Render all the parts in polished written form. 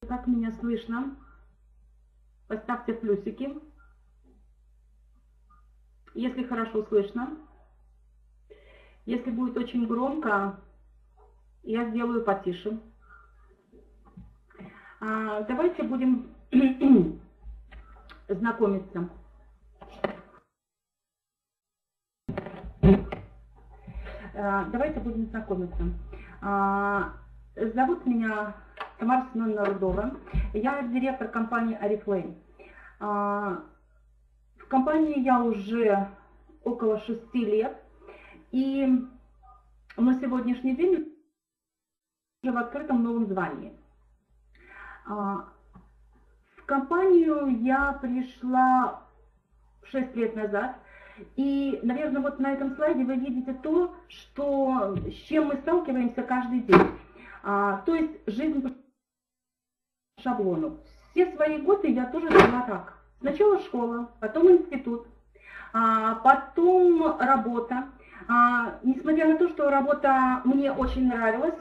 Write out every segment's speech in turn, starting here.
как меня слышно. Поставьте плюсики, если хорошо слышно. Если будет очень громко, я сделаю потише. Давайте будем знакомиться. Давайте будем знакомиться. Зовут меня Тамара Семеновна Рудова. Я директор компании Oriflame. В компании я уже около 6 лет. И на сегодняшний день уже в открытом новом звании. В компанию я пришла 6 лет назад. И, наверное, вот на этом слайде вы видите то, с чем мы сталкиваемся каждый день. То есть жизнь по шаблону. Все свои годы я тоже жила так. Сначала школа, потом институт, потом работа. Несмотря на то, что работа мне очень нравилась,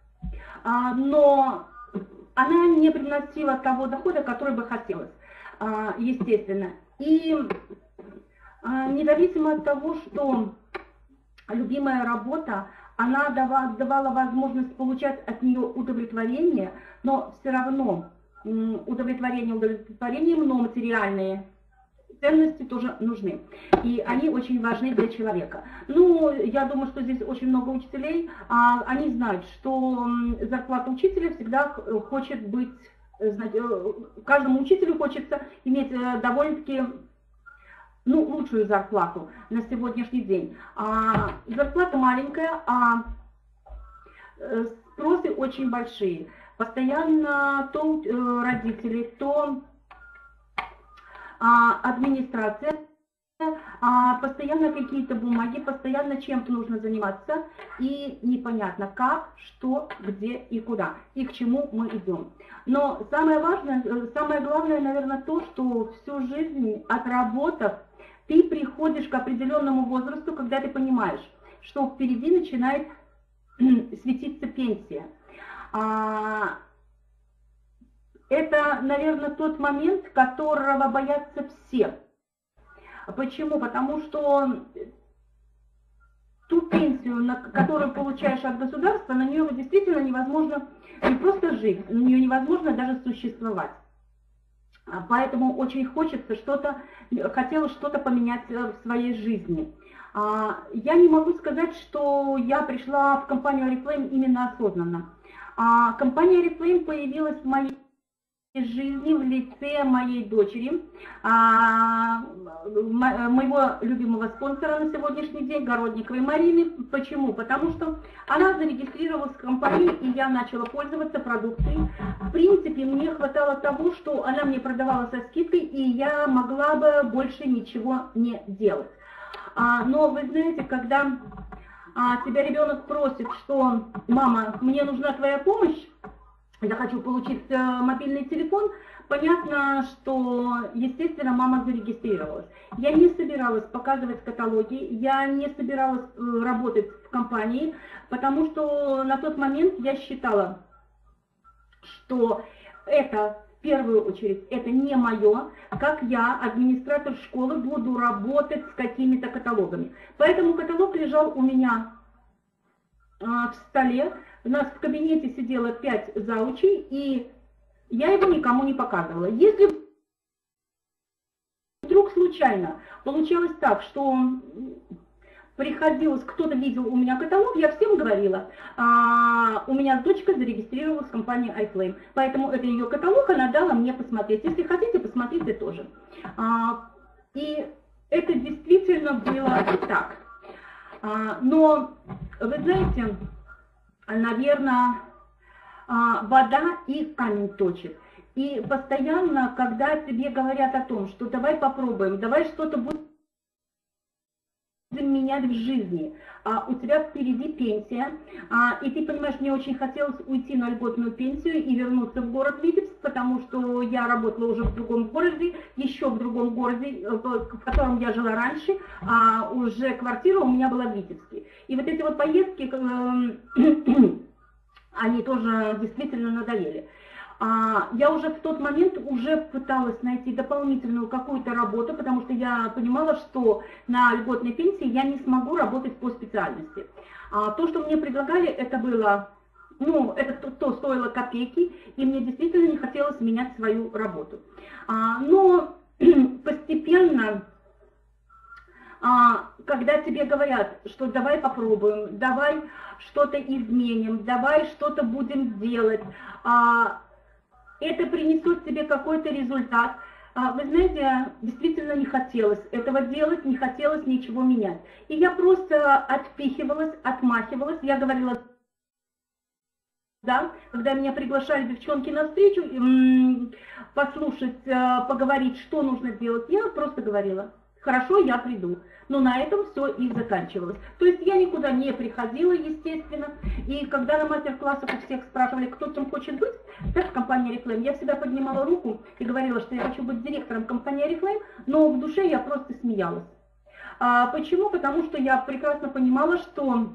но она не приносила того дохода, который бы хотелось, естественно. И независимо от того, что любимая работа, она давала возможность получать от нее удовлетворение, но все равно удовлетворением, но материальные ценности тоже нужны. И они очень важны для человека. Ну, я думаю, что здесь очень много учителей, они знают, что зарплата учителя всегда хочет быть, каждому учителю хочется иметь довольно-таки лучшую зарплату на сегодняшний день. Зарплата маленькая, а спросы очень большие. Постоянно то родители, то администрация, постоянно какие-то бумаги, постоянно чем-то нужно заниматься, и непонятно как, что, где и куда, и к чему мы идем. Но самое важное, самое главное, наверное, то, что всю жизнь отработав, ты приходишь к определенному возрасту, когда ты понимаешь, что впереди начинает светиться пенсия. Это, наверное, тот момент, которого боятся все. Почему? Потому что ту пенсию, которую получаешь от государства, на нее действительно невозможно не просто жить, на нее невозможно даже существовать. Поэтому очень хочется хотелось что-то поменять в своей жизни. Я не могу сказать, что я пришла в компанию Oriflame именно осознанно. Компания Oriflame появилась в моей жизни в лице моей дочери, моего любимого спонсора на сегодняшний день, Городниковой Марины. Почему? Потому что она зарегистрировалась в компании, и я начала пользоваться продукцией. В принципе, мне хватало того, что она мне продавала со скидкой, и я могла бы больше ничего не делать. Но вы знаете, когда тебя ребенок просит, что «мама, мне нужна твоя помощь, я хочу получить мобильный телефон», понятно, что, естественно, мама зарегистрировалась. Я не собиралась показывать каталоги, я не собиралась работать в компании, потому что на тот момент я считала, что это, в первую очередь, это не мое, как я, администратор школы, буду работать с какими-то каталогами. Поэтому каталог лежал у меня в столе. У нас в кабинете сидело 5 заучей, и я его никому не показывала. Если вдруг случайно получалось так, что приходилось, кто-то видел у меня каталог, я всем говорила, у меня дочка зарегистрировалась в компании Oriflame, поэтому это ее каталог, она дала мне посмотреть. Если хотите, посмотрите тоже. И это действительно было так. Но, вы знаете, наверное, вода и камень точит. И постоянно, когда тебе говорят о том, что давай попробуем, давай что-то будем менять в жизни, у тебя впереди пенсия, и ты понимаешь, мне очень хотелось уйти на льготную пенсию и вернуться в город Витебск, потому что я работала уже в другом городе, еще в другом городе, в котором я жила раньше, а уже квартира у меня была в Витебске. И вот эти вот поездки, они тоже действительно надоели. Я уже в тот момент уже пыталась найти дополнительную какую-то работу, потому что я понимала, что на льготной пенсии я не смогу работать по специальности. То, что мне предлагали, это было, ну, это то стоило копейки, и мне действительно не хотелось менять свою работу. Но постепенно, когда тебе говорят, что давай попробуем, давай что-то изменим, давай что-то будем делать, это принесет тебе какой-то результат. Вы знаете, действительно не хотелось этого делать, не хотелось ничего менять. И я просто отпихивалась, отмахивалась. Я говорила, да, когда меня приглашали девчонки на встречу, послушать, поговорить, что нужно делать, я просто говорила, хорошо, я приду. Но на этом все и заканчивалось. То есть я никуда не приходила, естественно. И когда на мастер-классах у всех спрашивали, кто там хочет быть, так в компании Oriflame, я всегда поднимала руку и говорила, что я хочу быть директором компании Oriflame, но в душе я просто смеялась. Почему? Потому что я прекрасно понимала, что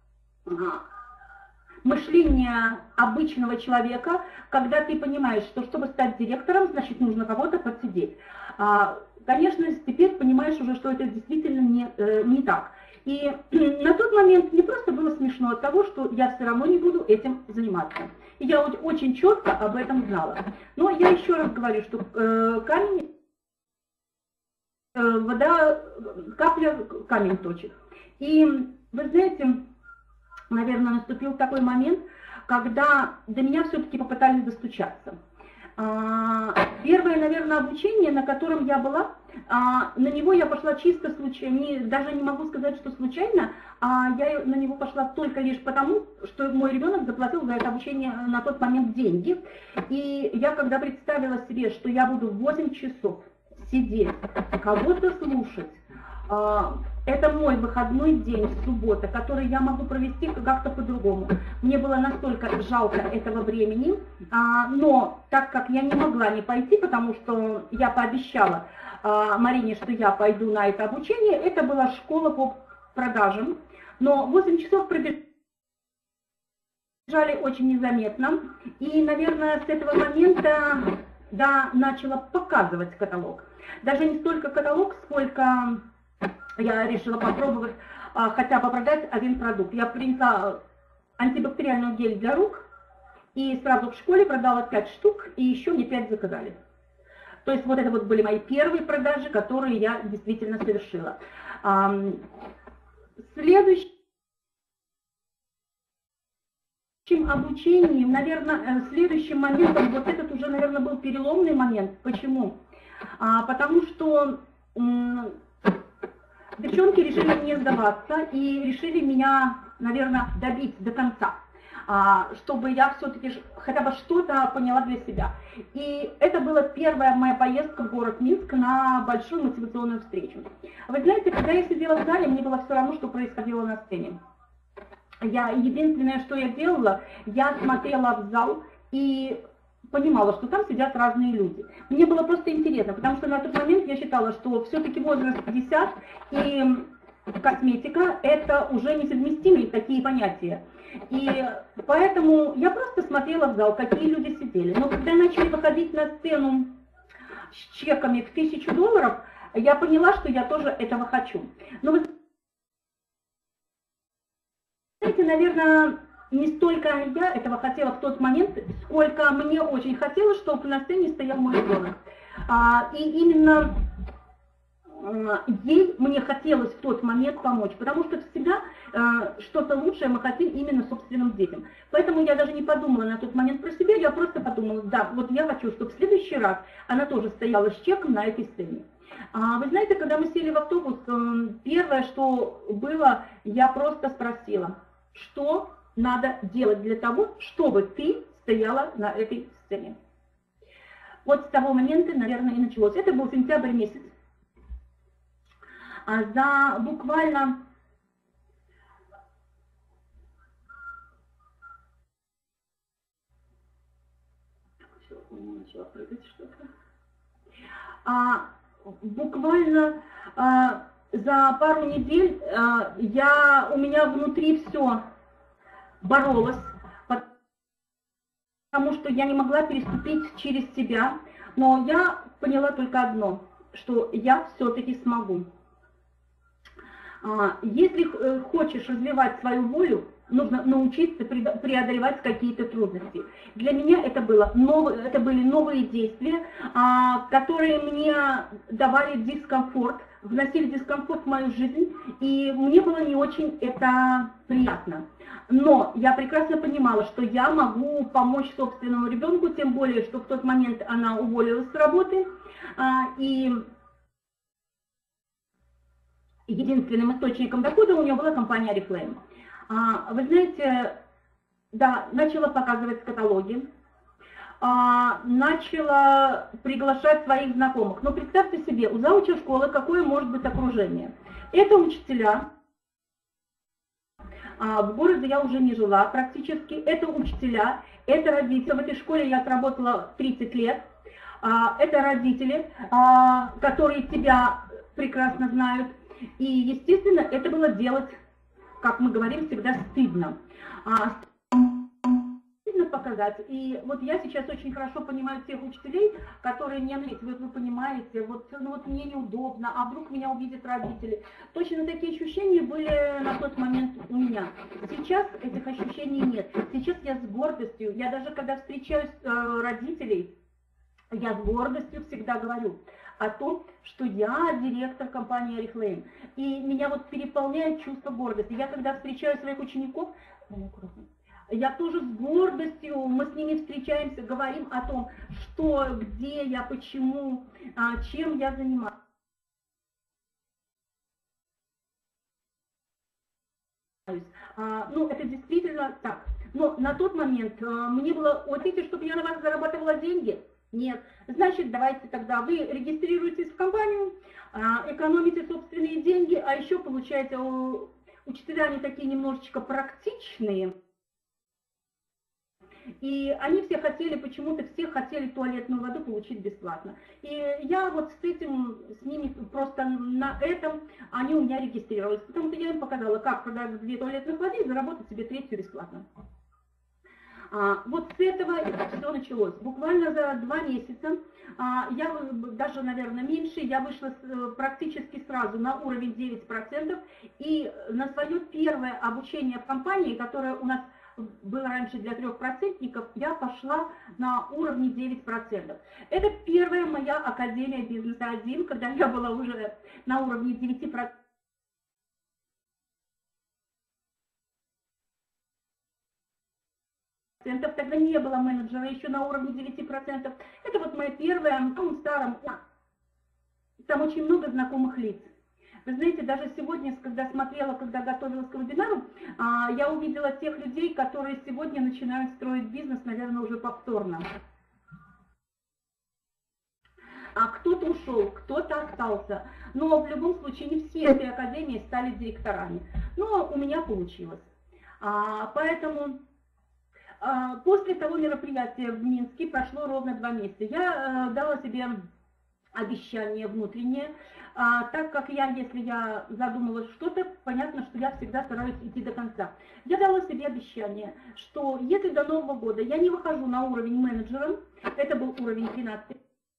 мышление обычного человека, когда ты понимаешь, что чтобы стать директором, значит нужно кого-то подсидеть. Конечно, теперь понимаешь уже, что это действительно не так. И на тот момент мне просто было смешно от того, что я все равно не буду этим заниматься. И я очень четко об этом знала. Но я еще раз говорю, что камень, вода, капля камень точит. И вы знаете, наверное, наступил такой момент, когда до меня все-таки попытались достучаться. Первое, наверное, обучение, на котором я была, на него я пошла чисто случайно, даже не могу сказать, что случайно, я на него пошла только лишь потому, что мой ребенок заплатил за это обучение на тот момент деньги. И я когда представила себе, что я буду 8 часов сидеть, кого-то слушать, это мой выходной день, суббота, который я могу провести как-то по-другому. Мне было настолько жалко этого времени, но так как я не могла не пойти, потому что я пообещала Марине, что я пойду на это обучение, это была школа по продажам, но 8 часов пробежали очень незаметно, и, наверное, с этого момента, да, начала показывать каталог. Даже не столько каталог, сколько я решила попробовать хотя бы продать один продукт. Я принесла антибактериальный гель для рук и сразу в школе продала 5 штук, и еще мне 5 заказали. То есть вот это вот были мои первые продажи, которые я действительно совершила. Следующим обучением, наверное, следующим моментом, вот этот уже, наверное, был переломный момент. Почему? Потому что девчонки решили не сдаваться и решили меня, наверное, добить до конца, чтобы я все-таки хотя бы что-то поняла для себя. И это была первая моя поездка в город Минск на большую мотивационную встречу. Вы знаете, когда я сидела в зале, мне было все равно, что происходило на сцене. Единственное, что я делала, я смотрела в зал и понимала, что там сидят разные люди. Мне было просто интересно, потому что на тот момент я считала, что все-таки возраст 50 и косметика – это уже несовместимые такие понятия. И поэтому я просто смотрела в зал, какие люди сидели. Но когда начали выходить на сцену с чеками в $1000, я поняла, что я тоже этого хочу. Но вы знаете, наверное, не столько я этого хотела в тот момент, сколько мне очень хотелось, чтобы на сцене стоял мой ребенок. И именно ей мне хотелось в тот момент помочь, потому что всегда что-то лучшее мы хотим именно собственным детям. Поэтому я даже не подумала на тот момент про себя, я просто подумала, да, вот я хочу, чтобы в следующий раз она тоже стояла с чеком на этой сцене. Вы знаете, когда мы сели в автобус, первое, что было, я просто спросила, что надо делать для того, чтобы ты стояла на этой сцене. Вот с того момента, наверное, и началось. Это был сентябрь месяц. За буквально начала прыгать что-то. Буквально за пару недель у меня внутри все боролось, потому что я не могла переступить через себя, но я поняла только одно, что я все-таки смогу. Если хочешь развивать свою волю, нужно научиться преодолевать какие-то трудности. Для меня это были новые действия, которые мне давали дискомфорт, вносили дискомфорт в мою жизнь, и мне было не очень это приятно. Но я прекрасно понимала, что я могу помочь собственному ребенку, тем более, что в тот момент она уволилась с работы, и единственным источником дохода у нее была компания Oriflame. Вы знаете, да, начала показывать каталоги, начала приглашать своих знакомых. Но представьте себе, у зауча школы какое может быть окружение. Это учителя, в городе я уже не жила практически, это учителя, это родители. В этой школе я отработала 30 лет. Это родители, которые тебя прекрасно знают. И, естественно, это было делать, как мы говорим, всегда стыдно. Стыдно показать. И вот я сейчас очень хорошо понимаю тех учителей, которые мне говорят, вы понимаете, вот мне неудобно, а вдруг меня увидят родители. Точно такие ощущения были на тот момент у меня. Сейчас этих ощущений нет. Сейчас я с гордостью, я даже когда встречаюсь родителей, я с гордостью всегда говорю о том, что я директор компании Oriflame. И меня вот переполняет чувство гордости. Я когда встречаю своих учеников, я тоже с гордостью, мы с ними встречаемся, говорим о том, что, где я, почему, чем я занимаюсь. Ну, это действительно так. Но на тот момент мне было, вот видите, чтобы я на вас зарабатывала деньги, нет. Значит, давайте тогда вы регистрируетесь в компанию, экономите собственные деньги, а еще, получается, учителя они такие немножечко практичные. И они все хотели, почему-то все хотели туалетную воду получить бесплатно. И я вот с этим, с ними просто на этом, они у меня регистрировались. Потому что я им показала, как продать 2 туалетных воды и заработать себе 3 бесплатно. Вот с этого это все началось. Буквально за 2 месяца, я даже, наверное, меньше, я вышла практически сразу на уровень 9%. И на свое первое обучение в компании, которое у нас было раньше для 3%, я пошла на уровне 9%. Это первая моя Академия Бизнеса 1, когда я была уже на уровне 9%. Тогда не было менеджера еще на уровне 9%. Это вот моя первая, в старом, там очень много знакомых лиц. Вы знаете, даже сегодня, когда смотрела, когда готовилась к вебинару, я увидела тех людей, которые сегодня начинают строить бизнес, наверное, уже повторно. Кто-то ушел, кто-то остался. Но в любом случае не все этой академии стали директорами. Но у меня получилось. Поэтому после того мероприятия в Минске прошло ровно 2 месяца. Я дала себе обещание внутреннее, так как если я задумалась что-то, понятно, что я всегда стараюсь идти до конца. Я дала себе обещание, что если до Нового года я не выхожу на уровень менеджера, это был уровень 12%,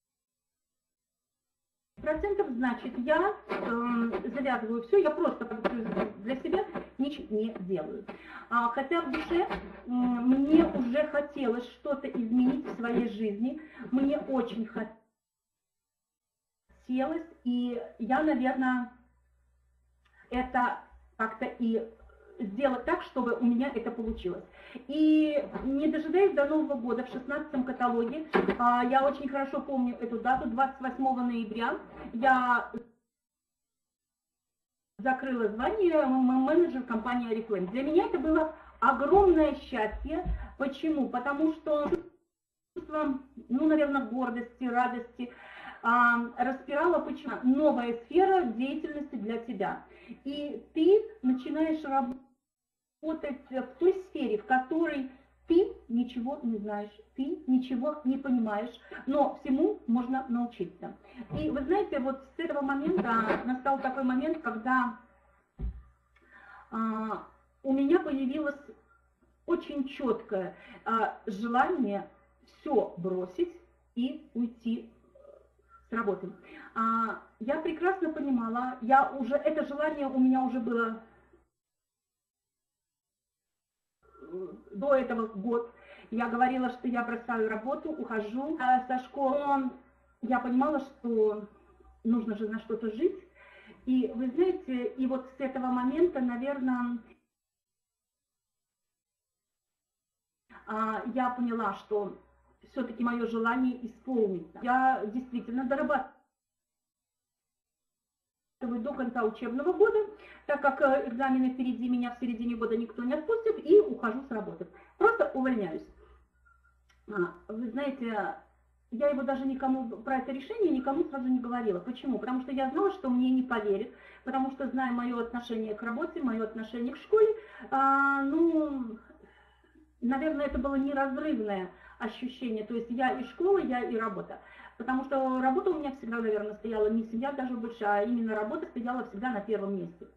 значит, я завязываю все, я просто для себя ничего не делаю. Хотя в душе мне уже хотелось что-то изменить в своей жизни, мне очень хотелось, и я, наверное, это как-то и сделать так, чтобы у меня это получилось. И не дожидаясь до Нового года, в 16-м каталоге, я очень хорошо помню эту дату, 28 ноября, я закрыла звание менеджер компании Oriflame. Для меня это было огромное счастье. Почему? Потому что чувство, наверное, гордости, радости, распирала, почему новая сфера деятельности для тебя. И ты начинаешь работать в той сфере, в которой ты ничего не знаешь, ты ничего не понимаешь, но всему можно научиться. И вы знаете, вот с этого момента настал такой момент, когда у меня появилась очень четкое желание все бросить и уйти с работы. Я прекрасно понимала, это желание у меня уже было до этого год. Я говорила, что я бросаю работу, ухожу со школы. Но я понимала, что нужно же на что-то жить. И вы знаете, и вот с этого момента, наверное, я поняла, что все-таки мое желание исполнится. Я действительно дорабатываю до конца учебного года, так как экзамены впереди меня, в середине года никто не отпустит, и ухожу с работы. Просто увольняюсь. Вы знаете, я его даже никому, про это решение никому сразу не говорила. Почему? Потому что я знала, что мне не поверят, потому что, зная мое отношение к работе, мое отношение к школе, ну, наверное, это было неразрывное ощущение. То есть я и школа, я и работа. Потому что работа у меня всегда, наверное, стояла, не семья даже больше, а именно работа стояла всегда на первом месте.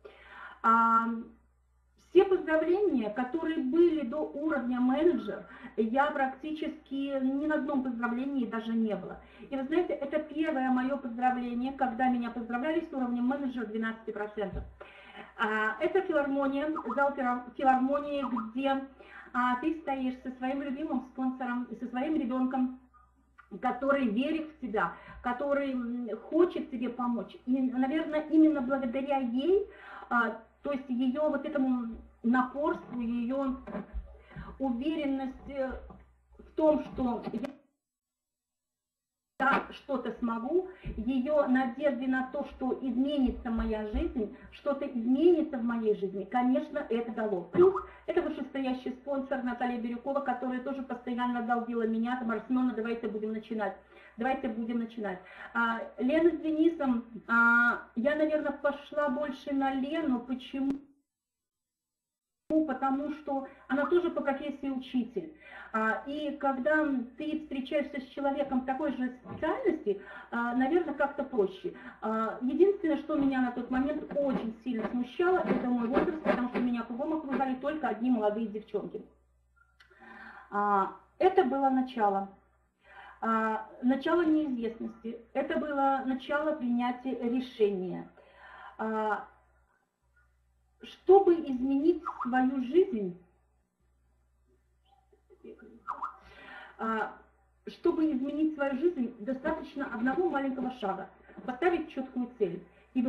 Все поздравления, которые были до уровня менеджер, я практически ни на одном поздравлении даже не было. И вы знаете, это первое мое поздравление, когда меня поздравляли с уровнем менеджера 12%. Это филармония, зал филармонии, где ты стоишь со своим любимым спонсором, со своим ребенком, который верит в тебя, который хочет тебе помочь. И, наверное, именно благодаря ей, то есть ее вот этому напорству, ее уверенности в том, что я что-то смогу, ее надежде на то, что изменится моя жизнь, что-то изменится в моей жизни, конечно, это дало. Плюс это вышестоящий спонсор Наталья Бирюкова, которая тоже постоянно долбила меня, там, Арсенона, давайте будем начинать. Давайте будем начинать. Лена с Денисом, я, наверное, пошла больше на Лену. Почему? Потому что она тоже по профессии учитель. И когда ты встречаешься с человеком такой же специальности, наверное, как-то проще. Единственное, что меня на тот момент очень сильно смущало, это мой возраст, потому что меня кругом окружали только одни молодые девчонки. Это было начало. Начало неизвестности. Это было начало принятия решения. Чтобы изменить свою жизнь, достаточно одного маленького шага. Поставить четкую цель.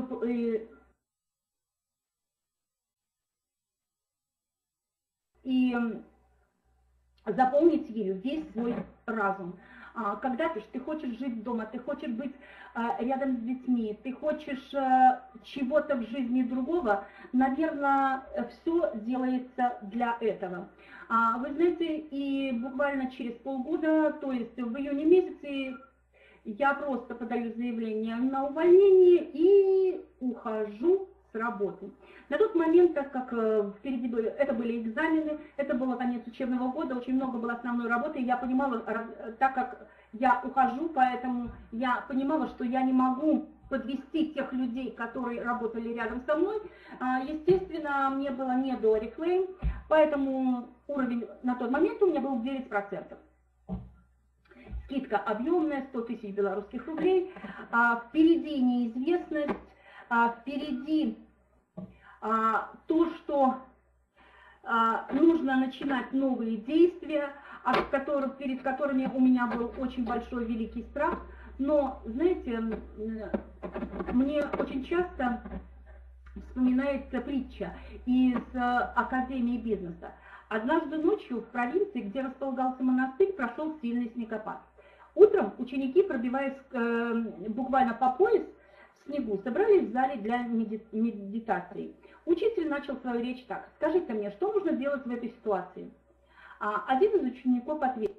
И заполнить ею весь свой разум. Когда ты хочешь жить дома, ты хочешь быть рядом с детьми, ты хочешь чего-то в жизни другого, наверное, все делается для этого. Вы знаете, и буквально через полгода, то есть в июне месяце, я просто подаю заявление на увольнение и ухожу с работы. На тот момент, так как впереди это были экзамены, это был конец учебного года, очень много было основной работы, и я понимала, так как я ухожу, поэтому я понимала, что я не могу подвести тех людей, которые работали рядом со мной. Естественно, мне было не до Oriflame, поэтому уровень на тот момент у меня был 9%. Скидка объемная, 100 тысяч белорусских рублей, впереди неизвестность, впереди то, что нужно начинать новые действия, перед которыми у меня был очень большой великий страх. Но, знаете, мне очень часто вспоминается притча из Академии бизнеса. Однажды ночью в провинции, где располагался монастырь, прошел сильный снегопад. Утром ученики, пробиваясь буквально по пояс в снегу, собрались в зале для медитации. Учитель начал свою речь так: «Скажите мне, что нужно делать в этой ситуации?» Один из учеников ответил: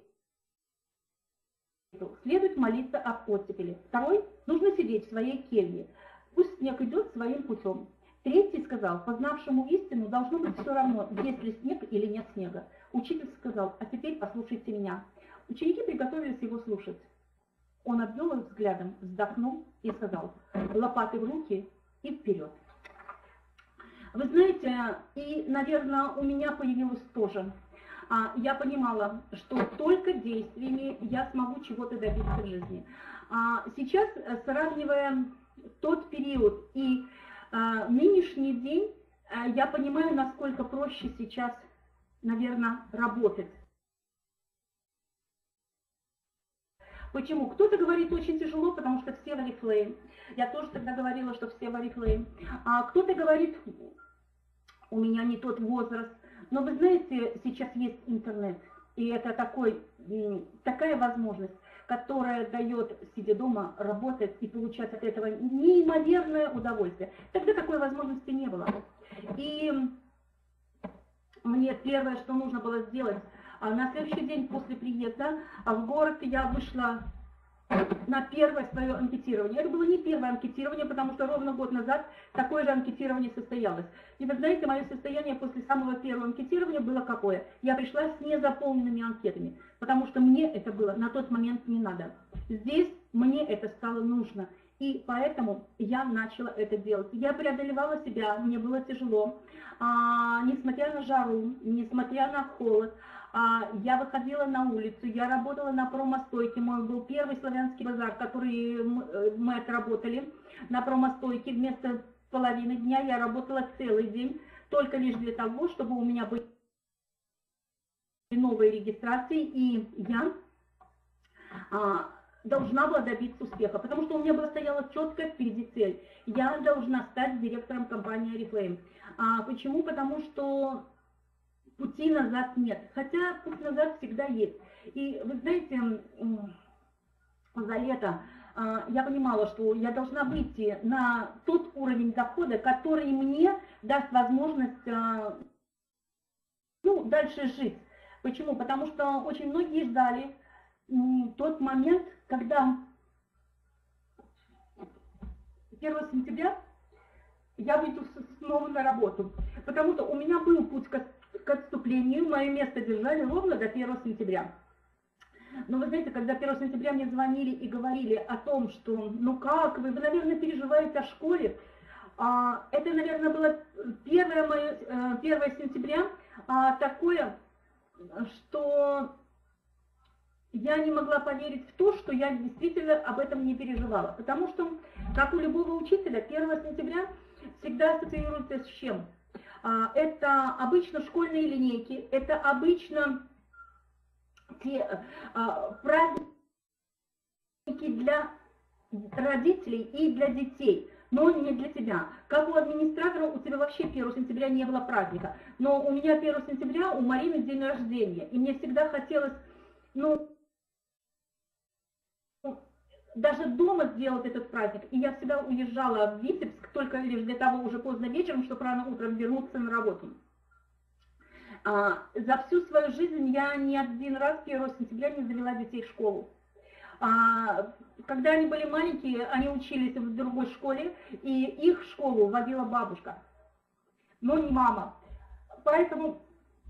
«Следует молиться об оттепели». Второй: «Нужно сидеть в своей келье. Пусть снег идет своим путем». Третий сказал: «Познавшему истину должно быть все равно, есть ли снег или нет снега». Учитель сказал: «А теперь послушайте меня». Ученики приготовились его слушать. Он обвел их взглядом, вздохнул и сказал: «Лопаты в руки и вперед». Вы знаете, и, наверное, у меня появилось тоже я понимала, что только действиями я смогу чего-то добиться в жизни. Сейчас, сравнивая тот период и нынешний день, я понимаю, насколько проще сейчас, наверное, работать. Почему? Кто-то говорит очень тяжело, потому что все в Oriflame. Я тоже тогда говорила, что все в Oriflame. А кто-то говорит, у меня не тот возраст. Но вы знаете, сейчас есть интернет. И это такая возможность, которая дает, сидя дома, работать и получать от этого неимоверное удовольствие. Тогда такой возможности не было. И мне первое, что нужно было сделать, на следующий день после приезда в город я вышла на первое свое анкетирование. Это было не первое анкетирование, потому что ровно год назад такое же анкетирование состоялось. И вы знаете, мое состояние после самого первого анкетирования было какое? Я пришла с незаполненными анкетами, потому что мне это было на тот момент не надо. Здесь мне это стало нужно. И поэтому я начала это делать. Я преодолевала себя, мне было тяжело. Несмотря на жару, несмотря на холод, я выходила на улицу, я работала на промостойке. Мой был первый славянский базар, который мы отработали на промостойке. Вместо половины дня я работала целый день, только лишь для того, чтобы у меня были новые регистрации, и я должна была добиться успеха, потому что у меня стояла четкая впереди цель. Я должна стать директором компании Oriflame. Почему? Потому что пути назад нет, хотя путь назад всегда есть. И вы знаете, за лето я понимала, что я должна выйти на тот уровень дохода, который мне даст возможность дальше жить. Почему? Потому что очень многие ждали тот момент, когда 1 сентября я выйду снова на работу. Потому что у меня был путь к отступлению, мое место держали ровно до 1 сентября. Но вы знаете, когда 1 сентября мне звонили и говорили о том, что, ну как вы наверное, переживаете о школе, это, наверное, было 1 сентября такое, что я не могла поверить в то, что я действительно об этом не переживала. Потому что, как у любого учителя, 1 сентября всегда ассоциируется с чем? Это обычно школьные линейки, это обычно те праздники для родителей и для детей, но не для тебя. Как у администратора, у тебя вообще 1 сентября не было праздника. Но у меня 1 сентября, у Марины день рождения. И мне всегда хотелось, даже дома сделать этот праздник. И я всегда уезжала в Витебск только лишь для того, уже поздно вечером, чтобы рано утром вернуться на работу. За всю свою жизнь я ни один раз 1 сентября не завела детей в школу. Когда они были маленькие, они учились в другой школе, и их в школу водила бабушка, но не мама. Поэтому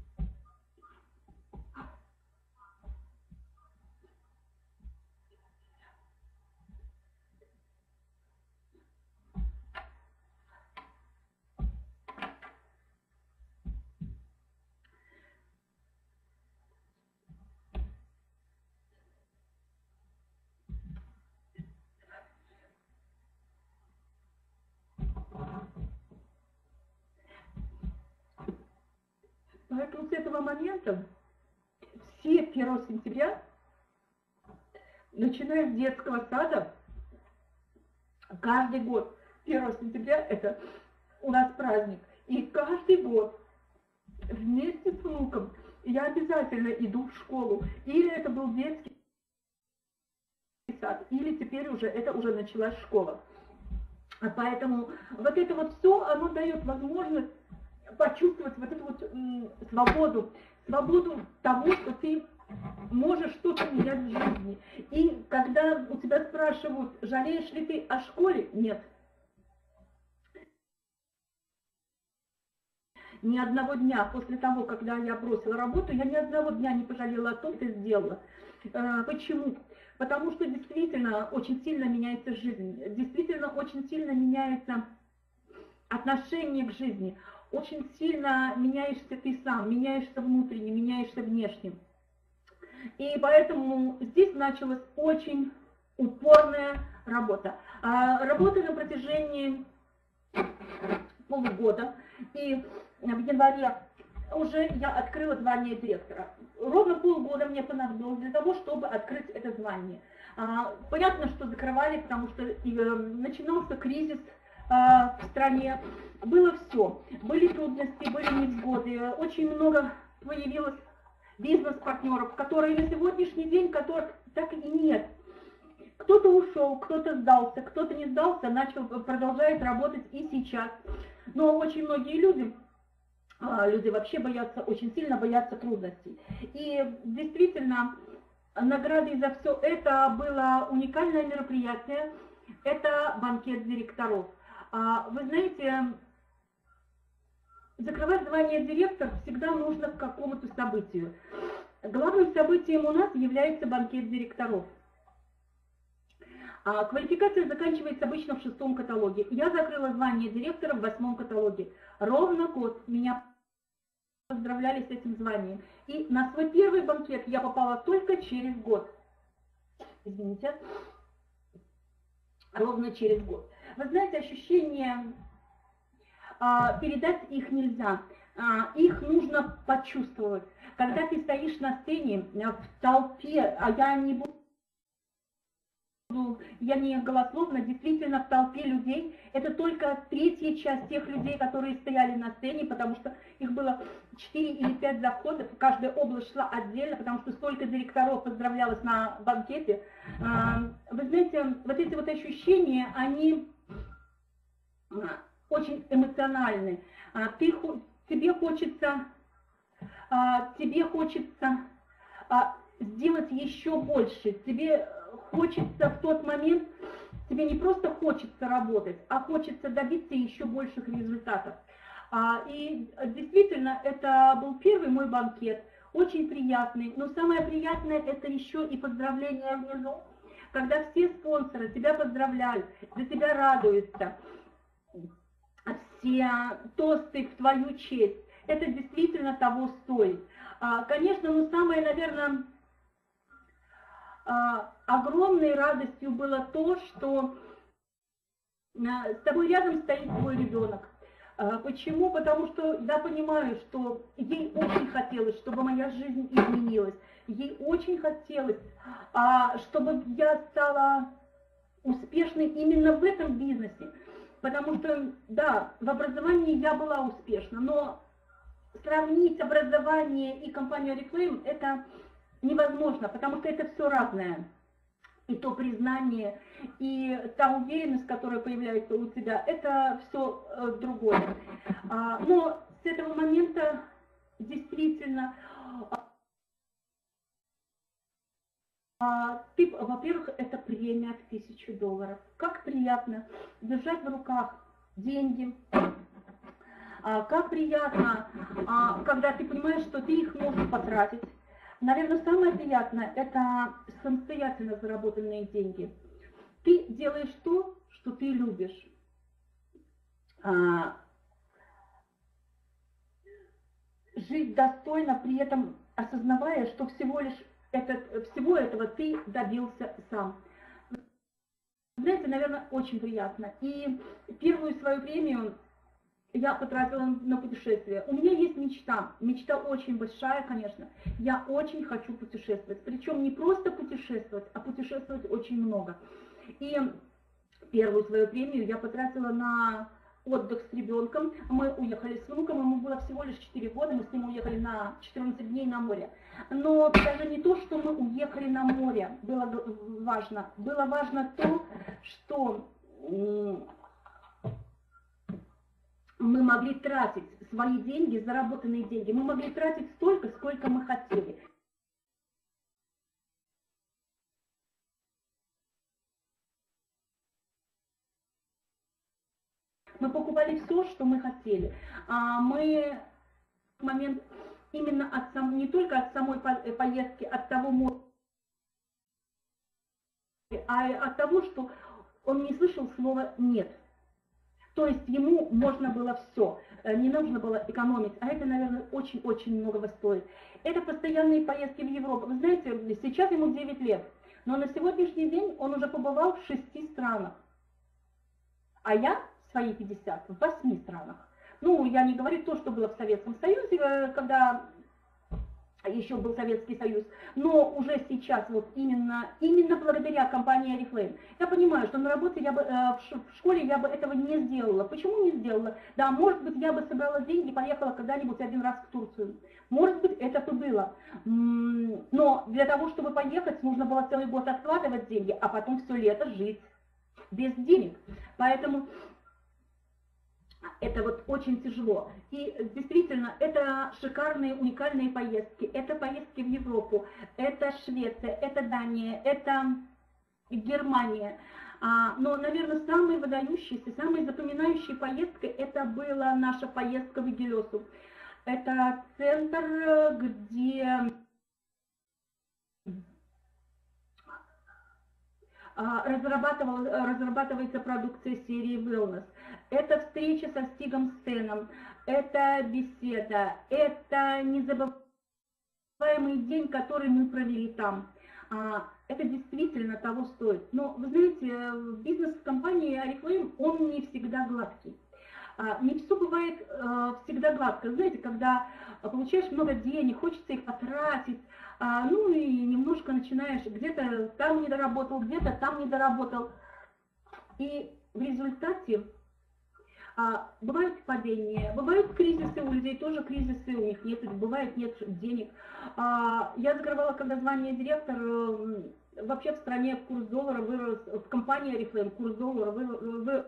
с этого момента все 1 сентября, начиная с детского сада, каждый год 1 сентября это у нас праздник. И каждый год вместе с внуком я обязательно иду в школу. Или это был детский сад, или теперь это уже началась школа. Поэтому вот это вот все, оно дает возможность почувствовать вот эту вот свободу того, что ты можешь что-то менять в жизни. И когда у тебя спрашивают, жалеешь ли ты о школе, нет. Ни одного дня после того, когда я бросила работу, я ни одного дня не пожалела о том, что сделала. Почему? Потому что действительно очень сильно меняется жизнь, действительно очень сильно меняется отношение к жизни. очень сильно меняешься ты сам, меняешься внутренне, меняешься внешне. И поэтому здесь началась очень упорная работа. Работа на протяжении полугода. И в январе уже я открыла звание директора. Ровно полгода мне понадобилось для того, чтобы открыть это звание. Понятно, что закрывали, потому что начинался кризис в стране. Было все. Были трудности, были невзгоды. Очень много появилось бизнес-партнеров, которые на сегодняшний день, которых так и нет. Кто-то ушел, кто-то сдался, кто-то не сдался, продолжает работать и сейчас. Но очень многие люди вообще боятся, очень сильно боятся трудностей. И действительно, наградой за все это было уникальное мероприятие, это банкет директоров. Вы знаете, закрывать звание директор всегда нужно к какому-то событию. Главным событием у нас является банкет директоров. Квалификация заканчивается обычно в 6-м каталоге. Я закрыла звание директора в 8-м каталоге. Ровно год меня поздравляли с этим званием. И на свой первый банкет я попала только через год. Извините. Ровно через год. Вы знаете, ощущения, передать их нельзя. Их нужно почувствовать. Когда ты стоишь на сцене в толпе, я не голословно, действительно в толпе людей, это только третья часть тех людей, которые стояли на сцене, потому что их было 4 или 5 заходов, каждая область шла отдельно, потому что столько директоров поздравлялось на банкете. Вы знаете, вот эти вот ощущения, они очень эмоциональны. Тебе хочется сделать еще больше, тебе хочется в тот момент, тебе не просто хочется работать, а хочется добиться еще больших результатов. И действительно, это был первый мой банкет, очень приятный, но самое приятное это еще и поздравления внизу, когда все спонсоры тебя поздравляют, за тебя радуются, все тосты в твою честь, это действительно того стоит. Конечно, но самое, наверное, огромной радостью было то, что с тобой рядом стоит твой ребенок. Почему? Потому что я понимаю, что ей очень хотелось, чтобы моя жизнь изменилась. Ей очень хотелось, чтобы я стала успешной именно в этом бизнесе. Потому что, да, в образовании я была успешна, но сравнить образование и компанию Oriflame это невозможно, потому что это все разное. И то признание, и та уверенность, которая появляется у тебя, это все другое. Но с этого момента действительно, во-первых, это премия в $1000. Как приятно держать в руках деньги. Как приятно, когда ты понимаешь, что ты их можешь потратить. Наверное, самое приятное – это самостоятельно заработанные деньги. Ты делаешь то, что ты любишь. Жить достойно, при этом осознавая, что всего этого ты добился сам. Знаете, наверное, очень приятно. И первую свою премию я потратила на путешествие. У меня есть мечта. Мечта очень большая, конечно. Я очень хочу путешествовать. Причем не просто путешествовать, а путешествовать очень много. И первую свою премию я потратила на отдых с ребенком. Мы уехали с внуком, ему было всего лишь 4 года. Мы с ним уехали на 14 дней на море. Но даже не то, что мы уехали на море, было важно. Было важно то, что мы могли тратить свои деньги, заработанные деньги, мы могли тратить столько, сколько мы хотели. Мы покупали все, что мы хотели. Мы в момент именно не только от самой поездки, от того моря, а от того, что он не слышал слова «нет». То есть ему можно было все, не нужно было экономить, а это, наверное, очень-очень многого стоит. Это постоянные поездки в Европу. Вы знаете, сейчас ему 9 лет, но на сегодняшний день он уже побывал в 6 странах, а я в свои 50 в 8 странах. Ну, я не говорю то, что было в Советском Союзе, когда еще был Советский Союз, но уже сейчас, вот именно благодаря компании Oriflame, я понимаю, что на работе я бы, в школе я бы этого не сделала. Почему не сделала? Да, может быть, я бы собрала деньги и поехала когда-нибудь один раз в Турцию. Может быть, это бы было. Но для того, чтобы поехать, нужно было целый год откладывать деньги, а потом все лето жить без денег. Поэтому это вот очень тяжело. И действительно, это шикарные, уникальные поездки. Это поездки в Европу, это Швеция, это Дания, это Германия. Но, наверное, самой выдающейся, самой запоминающей поездкой это была наша поездка в Игелесу. Это центр, где разрабатывается продукция серии Wellness. Это встреча со Стигом Стеном, это беседа, это незабываемый день, который мы провели там. Это действительно того стоит. Но вы знаете, бизнес в компании Oriflame, он не всегда гладкий. Не все бывает всегда гладко. Знаете, когда получаешь много денег, хочется их потратить, ну и немножко начинаешь, где-то там не доработал, где-то там не доработал. И в результате бывают падения, бывают кризисы у людей, тоже кризисы, у них нет, бывает нет денег. Я закрывала, когда звание директор, вообще в стране курс доллара вырос, в компании Oriflame курс доллара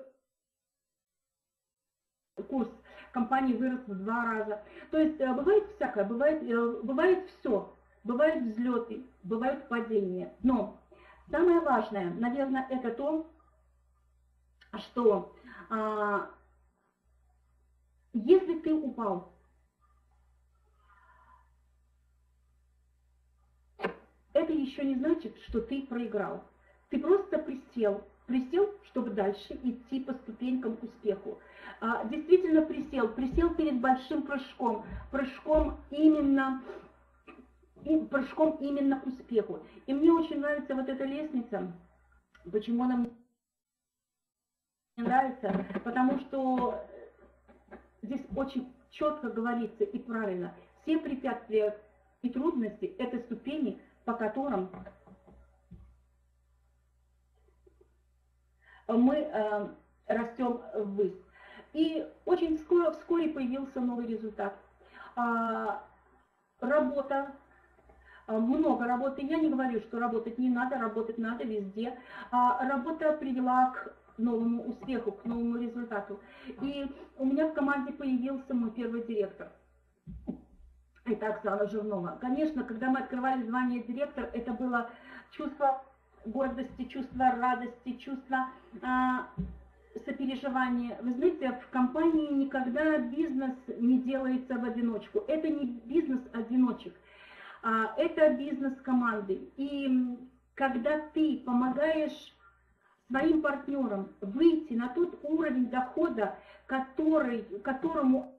курс компании вырос в 2 раза. То есть бывает всякое, бывает все. Бывают взлеты, бывают падения. Но самое важное, наверное, это то, что если ты упал, это еще не значит, что ты проиграл. Ты просто присел, чтобы дальше идти по ступенькам к успеху. Действительно присел перед большим прыжком именно к успеху. И мне очень нравится вот эта лестница. Почему она мне нравится? Потому что здесь очень четко говорится и правильно. Все препятствия и трудности – это ступени, по которым мы растем ввысь. И очень вскоре появился новый результат. Работа. Много работы. Я не говорю, что работать не надо, работать надо везде. Работа привела к новому успеху, к новому результату. И у меня в команде появился мой первый директор. Это Оксана Жирнова. Конечно, когда мы открывали звание директор, это было чувство гордости, чувство радости, чувство сопереживания. Вы знаете, в компании никогда бизнес не делается в одиночку. Это не бизнес одиночек. Это бизнес команды. И когда ты помогаешь своим партнерам выйти на тот уровень дохода, которому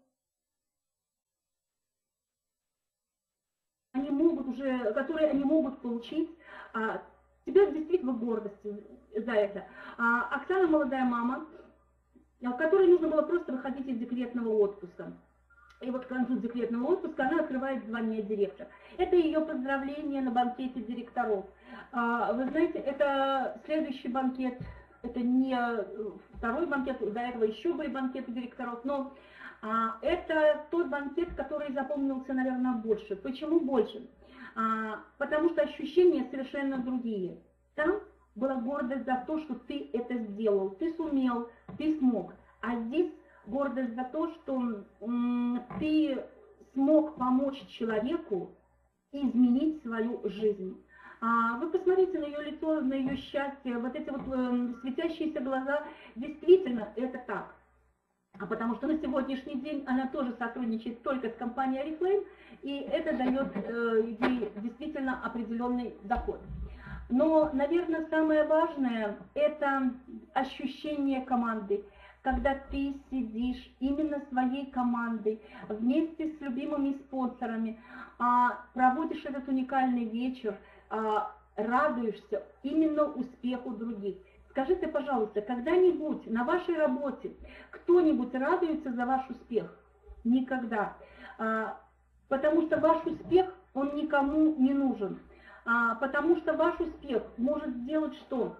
который они могут получить, тебя действительно гордость за это. Оксана молодая мама, которой нужно было просто выходить из декретного отпуска. И вот к концу декретного отпуска она открывает звание директора. Это ее поздравление на банкете директоров. Вы знаете, это следующий банкет, это не второй банкет, до этого еще были банкеты директоров, но это тот банкет, который запомнился, наверное, больше. Почему больше? Потому что ощущения совершенно другие. Там была гордость за то, что ты это сделал, ты сумел, ты смог. А здесь гордость за то, что ты смог помочь человеку изменить свою жизнь. Вы посмотрите на ее лицо, на ее счастье, вот эти вот светящиеся глаза. Действительно, это так. Потому что на сегодняшний день она тоже сотрудничает только с компанией Oriflame, и это дает ей действительно определенный доход. Но, наверное, самое важное – это ощущение команды. когда ты сидишь именно своей командой, вместе с любимыми спонсорами, проводишь этот уникальный вечер, радуешься именно успеху других. Скажите, пожалуйста, когда-нибудь на вашей работе кто-нибудь радуется за ваш успех? Никогда. Потому что ваш успех, он никому не нужен. Потому что ваш успех может сделать что?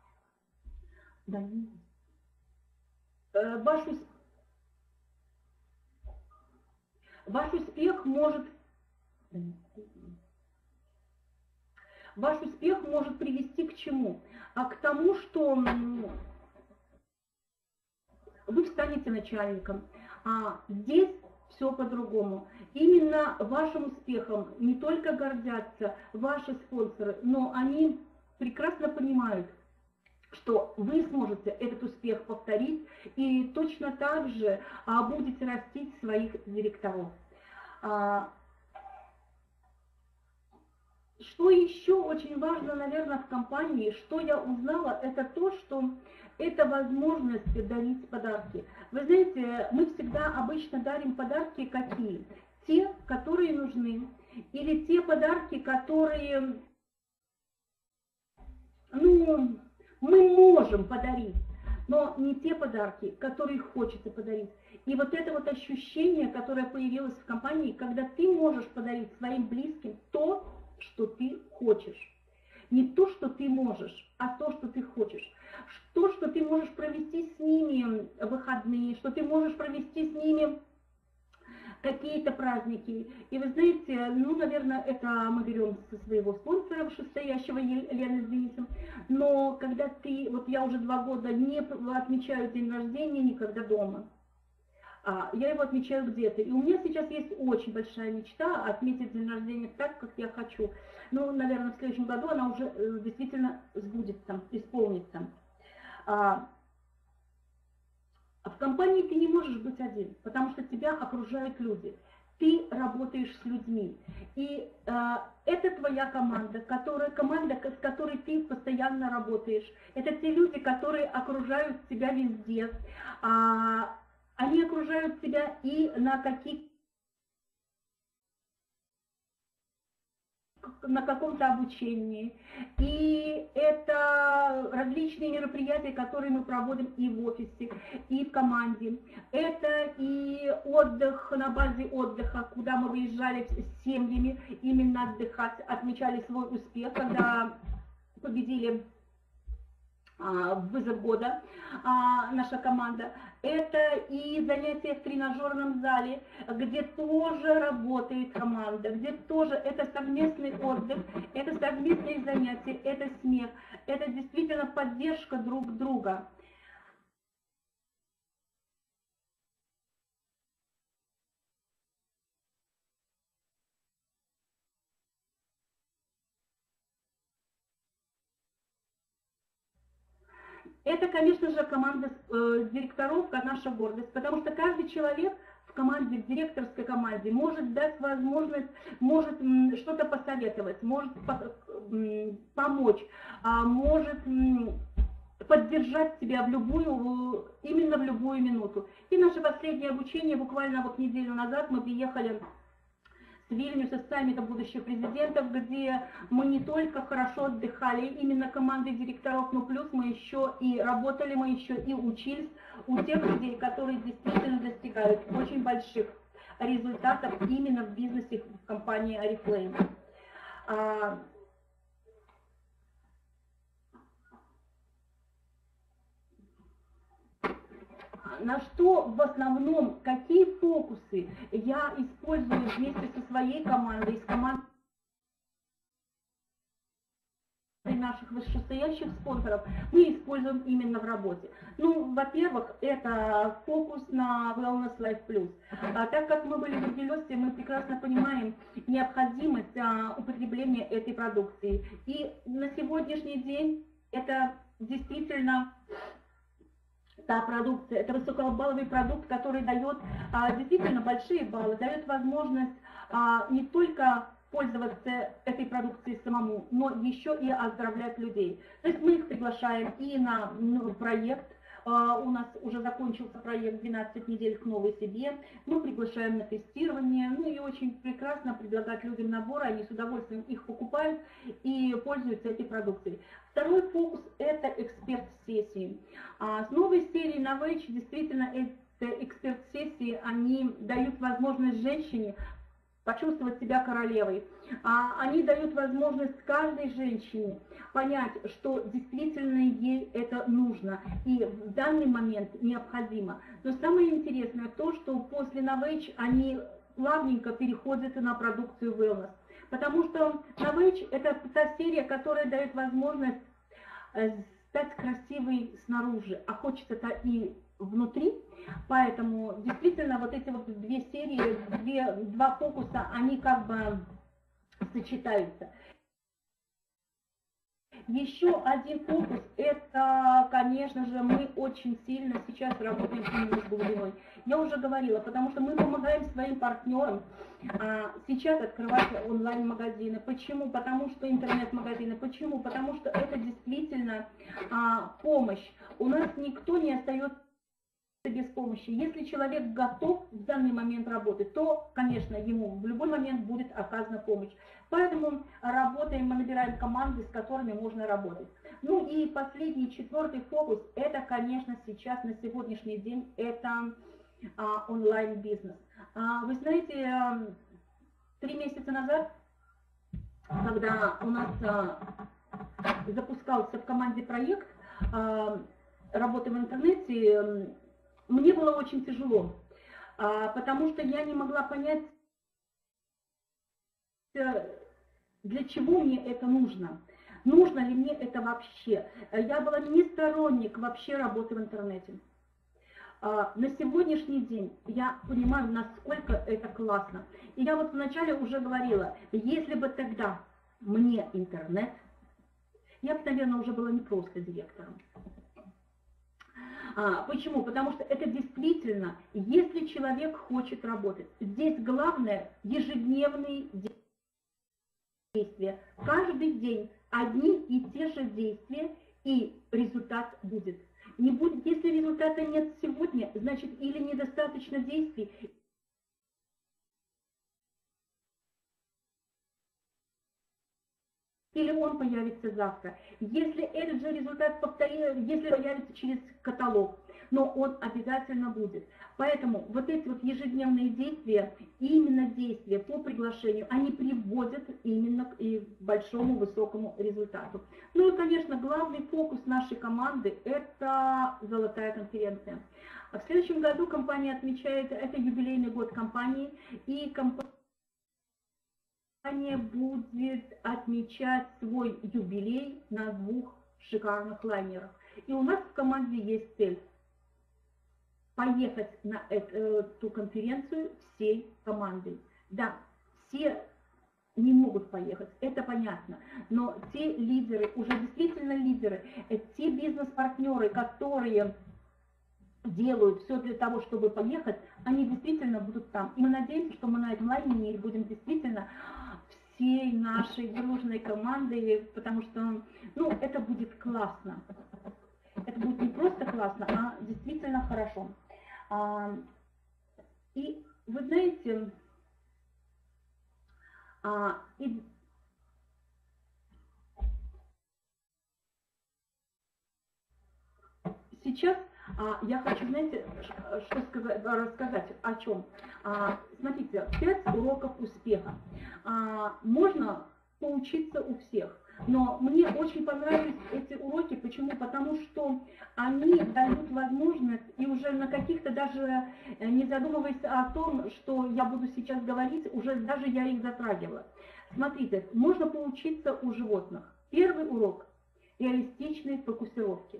Ваш успех может привести к чему? К тому, что вы станете начальником. Здесь все по-другому. Именно вашим успехом не только гордятся ваши спонсоры, но они прекрасно понимают, что вы сможете этот успех повторить и точно так же будете растить своих директоров. Что еще очень важно, наверное, в компании, что я узнала, это то, что это возможность дарить подарки. Вы знаете, мы всегда обычно дарим подарки какие? Те, которые нужны, или те подарки, которые, мы можем подарить, но не те подарки, которые хочется подарить. И вот это вот ощущение, которое появилось в компании, когда ты можешь подарить своим близким то, что ты хочешь. Не то, что ты можешь, а то, что ты хочешь. То, что ты можешь провести с ними выходные, что ты можешь провести с ними какие-то праздники. И вы знаете, наверное, это мы берем со своего спонсора, вышестоящего Лены с Денисом. Но когда ты, вот я уже 2 года не отмечаю день рождения никогда дома. Я его отмечаю где-то. И у меня сейчас есть очень большая мечта отметить день рождения так, как я хочу. Наверное, в следующем году она уже действительно сбудется, исполнится. В компании ты не можешь быть один, потому что тебя окружают люди. Ты работаешь с людьми. И это твоя команда, с которой ты постоянно работаешь. Это те люди, которые окружают тебя везде. Они окружают тебя и на каком-то обучении. И это различные мероприятия, которые мы проводим и в офисе, и в команде. Это и отдых на базе отдыха, куда мы выезжали с семьями именно отдыхать, отмечали свой успех, когда победили вызов года наша команда. Это и занятия в тренажерном зале, где тоже работает команда, где тоже это совместный отдых, это совместные занятия, это смех, это действительно поддержка друг друга. Это, конечно же, команда директоров, наша гордость, потому что каждый человек в команде, в директорской команде может дать возможность, может что-то посоветовать, может помочь, может поддержать тебя именно в любую минуту. И наше последнее обучение, буквально вот неделю назад мы приехали с Вильнюса, с саммита будущих президентов, где мы не только хорошо отдыхали именно командой директоров, но плюс мы еще и работали, мы еще и учились у тех людей, которые действительно достигают очень больших результатов именно в бизнесе в компании Oriflame. На что в основном, какие фокусы я использую вместе со своей командой, с командой наших вышестоящих спонсоров, мы используем именно в работе. Во-первых, это фокус на Wellness Life Plus. Так как мы были в Аргелёсе, мы прекрасно понимаем необходимость употребления этой продукции. И на сегодняшний день это действительно та продукция, это высокобалловый продукт, который дает действительно большие баллы, дает возможность не только пользоваться этой продукцией самому, но еще и оздоровлять людей. То есть мы их приглашаем и на проект У нас уже закончился проект «12 недель к новой себе». Мы приглашаем на тестирование. Ну и очень прекрасно предлагать людям наборы. Они с удовольствием их покупают и пользуются этой продукцией. Второй фокус – это эксперт-сессии. С новой серии Novage действительно эксперт-сессии, они дают возможность женщине почувствовать себя королевой. Они дают возможность каждой женщине понять, что действительно ей это нужно и в данный момент необходимо. Но самое интересное то, что после Novage они плавненько переходят на продукцию Wellness. Потому что Novage – это та серия, которая дает возможность стать красивой снаружи, а хочется-то и внутри. Поэтому действительно вот эти вот две серии, два фокуса, они как бы сочетаются. Еще один фокус – это, конечно же, мы очень сильно сейчас работаем именно с глубиной. Я уже говорила, потому что мы помогаем своим партнерам сейчас открывать онлайн-магазины. Почему? Потому что интернет-магазины. Почему? Потому что это действительно помощь. У нас никто не остается без помощи. Если человек готов в данный момент работать, то, конечно, ему в любой момент будет оказана помощь. Поэтому работаем, мы набираем команды, с которыми можно работать. Ну и последний, четвертый фокус, это, конечно, сейчас, на сегодняшний день, это онлайн-бизнес. Вы знаете, 3 месяца назад, когда у нас запускался в команде проект работы в интернете, мне было очень тяжело, потому что я не могла понять, для чего мне это нужно. Нужно ли мне это вообще? Я была не сторонник вообще работы в интернете. На сегодняшний день я понимаю, насколько это классно. И я вот вначале уже говорила, если бы тогда мне интернет, я бы, наверное, уже была не просто директором. Почему? Потому что это действительно, если человек хочет работать, здесь главное ежедневные действия. Каждый день одни и те же действия, и результат будет. Не будет, если результата нет сегодня, значит или недостаточно действий, или он появится завтра. Если этот же результат если появится через каталог, но он обязательно будет. Поэтому вот эти вот ежедневные действия, именно действия по приглашению, они приводят именно к большому высокому результату. Ну и, конечно, главный фокус нашей команды – это золотая конференция. В следующем году компания отмечает, это юбилейный год компании, и компания будет отмечать свой юбилей на 2 шикарных лайнерах. И у нас в команде есть цель поехать на эту конференцию всей командой. Да, все не могут поехать, это понятно, но те лидеры, уже действительно лидеры, те бизнес-партнеры, которые делают все для того, чтобы поехать, они действительно будут там. И мы надеемся, что мы на этом лайнере будем действительно всей нашей дружной командой, потому что, ну, это будет классно. Это будет не просто классно, а действительно хорошо. И вы знаете, сейчас я хочу, знаете, рассказать о чем. Смотрите, 5 уроков успеха. Можно поучиться у всех, но мне очень понравились эти уроки. Почему? Потому что они дают возможность, и уже на каких-то даже не задумываясь о том, что я буду сейчас говорить, уже даже я их затрагивала. Смотрите, можно поучиться у животных. Первый урок – реалистичной фокусировки.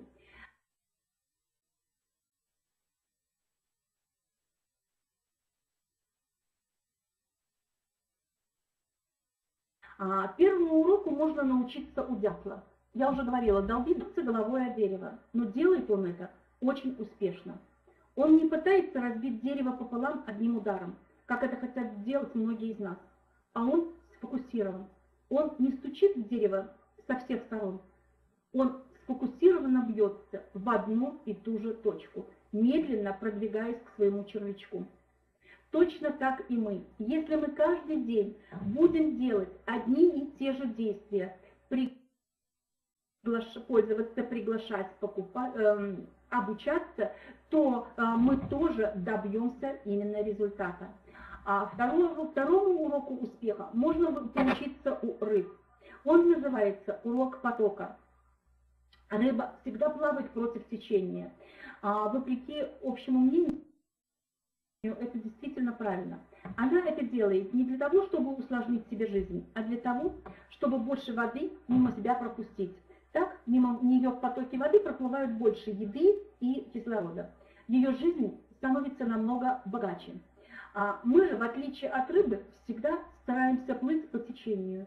Первому уроку можно научиться у дятла. Я уже говорила, долбиться головой о дерево, но делает он это очень успешно. Он не пытается разбить дерево пополам одним ударом, как это хотят сделать многие из нас, а он сфокусирован. Он не стучит в дерево со всех сторон, он сфокусирован слаженно бьется в одну и ту же точку, медленно продвигаясь к своему червячку. Точно так и мы. Если мы каждый день будем делать одни и те же действия, пользоваться, приглашать, покупать, обучаться, то мы тоже добьемся именно результата. А второму уроку успеха можно поучиться у рыб. Он называется урок потока. Рыба всегда плавает против течения. Вопреки общему мнению, это действительно правильно. Она это делает не для того, чтобы усложнить себе жизнь, а для того, чтобы больше воды мимо себя пропустить. Так, мимо нее в потоке воды проплывают больше еды и кислорода. Ее жизнь становится намного богаче. А мы же, в отличие от рыбы, всегда стараемся плыть по течению.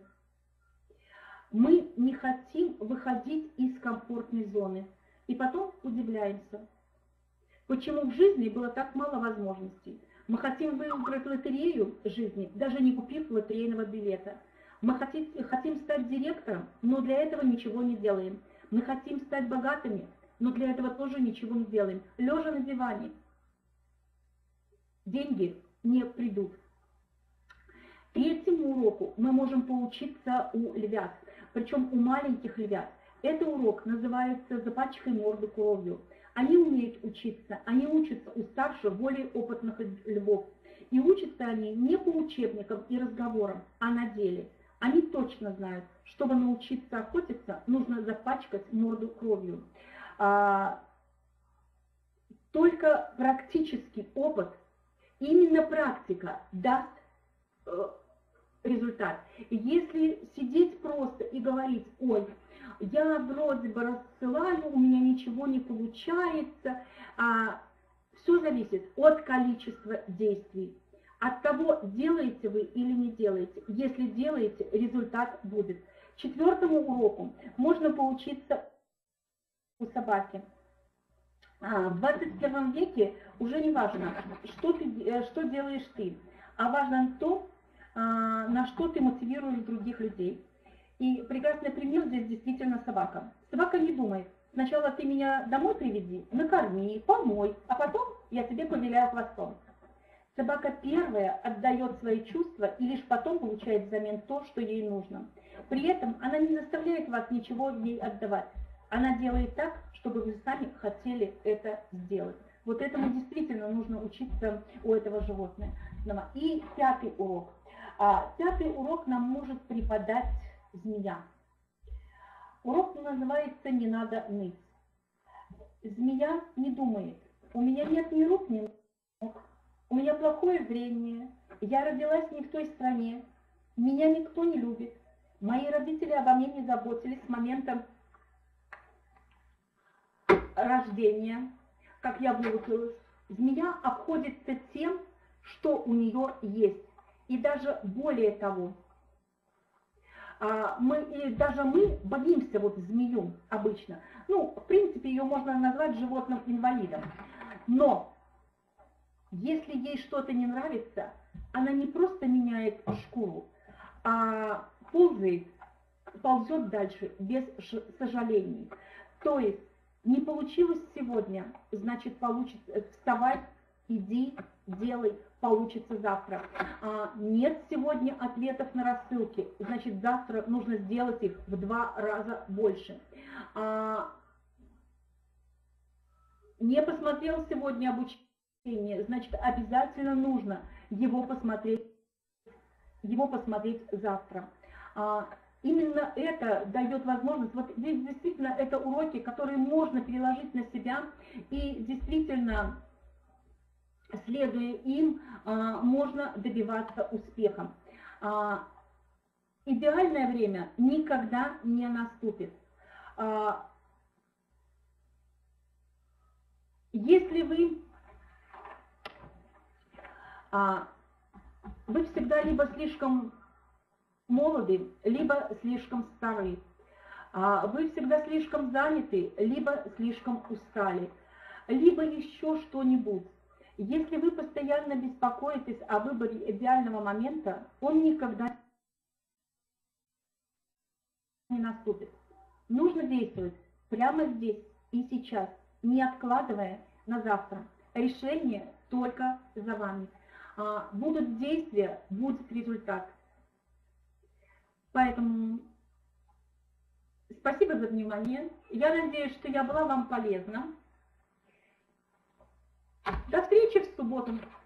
Мы не хотим выходить из комфортной зоны. И потом удивляемся, почему в жизни было так мало возможностей. Мы хотим выиграть лотерею жизни, даже не купив лотерейного билета. Мы хотим стать директором, но для этого ничего не делаем. Мы хотим стать богатыми, но для этого тоже ничего не делаем. Лежа на диване, деньги не придут. Третьему уроку мы можем поучиться у львят, причем у маленьких львят. Это урок называется «Запачкай морду кровью». Они умеют учиться, они учатся у старших, более опытных львов. И учатся они не по учебникам и разговорам, а на деле. Они точно знают, чтобы научиться охотиться, нужно запачкать морду кровью. Только практический опыт, именно практика даст результат. Если сидеть просто и говорить: ой, я вроде бы рассылаю, у меня ничего не получается, все зависит от количества действий. От того, делаете вы или не делаете. Если делаете, результат будет. Четвертому уроку можно поучиться у собаки. В 21 веке уже не важно, что делаешь ты, а важно то, на что ты мотивируешь других людей. И прекрасный пример здесь действительно собака. Собака не думает: сначала ты меня домой приведи, накорми, помой, а потом я тебе повиляю хвостом. Собака первая отдает свои чувства и лишь потом получает взамен то, что ей нужно. При этом она не заставляет вас ничего ей отдавать. Она делает так, чтобы вы сами хотели это сделать. Вот этому действительно нужно учиться у этого животного. И пятый урок. Пятый урок нам может преподать змея. Урок называется «Не надо ныть». Змея не думает: у меня нет ни рук, ни ног, у меня плохое зрение, я родилась не в той стране, меня никто не любит, мои родители обо мне не заботились с момента рождения, как я выучилась. Змея обходится тем, что у нее есть. И даже более того, даже мы боимся вот змею обычно. Ну, в принципе, ее можно назвать животным-инвалидом. Но если ей что-то не нравится, она не просто меняет шкуру, а ползет дальше без сожалений. То есть не получилось сегодня, значит получится. Вставай, иди, делай, получится завтра. Нет сегодня ответов на рассылки, значит завтра нужно сделать их в 2 раза больше. Не посмотрел сегодня обучение, значит обязательно нужно его посмотреть завтра. Именно это дает возможность, вот здесь действительно это уроки, которые можно переложить на себя, и действительно, следуя им, можно добиваться успеха. Идеальное время никогда не наступит. Если вы всегда либо слишком молоды, либо слишком стары, вы всегда слишком заняты, либо слишком устали, либо еще что-нибудь. Если вы постоянно беспокоитесь о выборе идеального момента, он никогда не наступит. Нужно действовать прямо здесь и сейчас, не откладывая на завтра. Решение только за вами. Будут действия, будет результат. Поэтому спасибо за внимание. Я надеюсь, что я была вам полезна. До встречи в субботу.